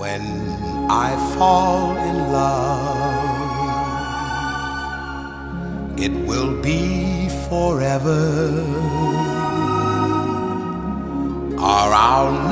when I fall in love, it will be forever, or I'll